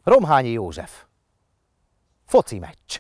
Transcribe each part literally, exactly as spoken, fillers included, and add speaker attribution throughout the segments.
Speaker 1: Romhányi József. Foci meccs.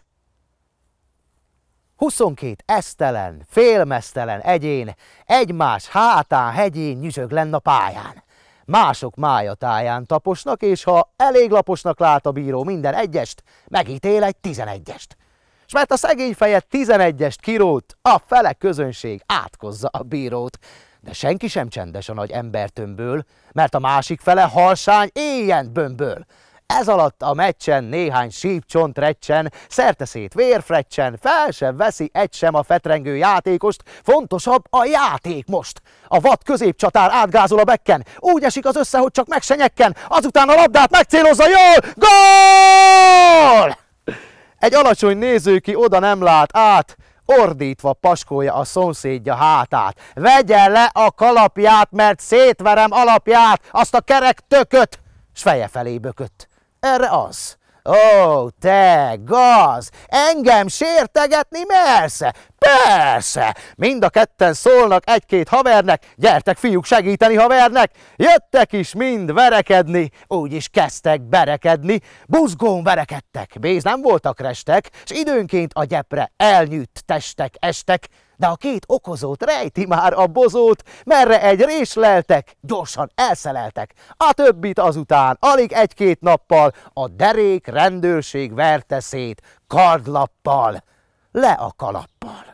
Speaker 1: huszonkét esztelen, félmeztelen egyén egymás hátán, hegyén nyüzsög lenn a pályán. Mások májatáján taposnak, és ha elég laposnak lát a bíró minden egyest, megítél egy tizenegyest. S mert a szegény fejet tizenegyest kirót, a fele közönség átkozza a bírót. De senki sem csendes a nagy embertömbből, mert a másik fele halsány éjjent bömböl. Ez alatt a meccsen néhány sípcsont recsen, szerteszét vérfrecsen, fel sem veszi egy sem a fetrengő játékost, fontosabb a játék most. A vad középcsatár átgázol a bekken, úgy esik az össze, hogy csak meg se nyekken, azután a labdát megcélozza, jól, gól! Egy alacsony néző, ki oda nem lát át, ordítva paskolja a szomszédja hátát. Vegye le a kalapját, mert szétverem alapját, azt a kerek tököt, s feje felé bökött. Erre az. Ó, te gaz, engem sértegetni mersze? Persze! Mind a ketten szólnak egy-két havernek, gyertek fiúk segíteni havernek. Jöttek is mind verekedni, úgy is kezdtek berekedni. Buzgón verekedtek, béz nem voltak restek, s időnként a gyepre elnyűtt testek estek. De a két okozót rejti már a bozót, merre egy rés leltek, gyorsan elszeleltek. A többit azután, alig egy-két nappal, a derék rendőrség verte szét kardlappal, le a kalappal.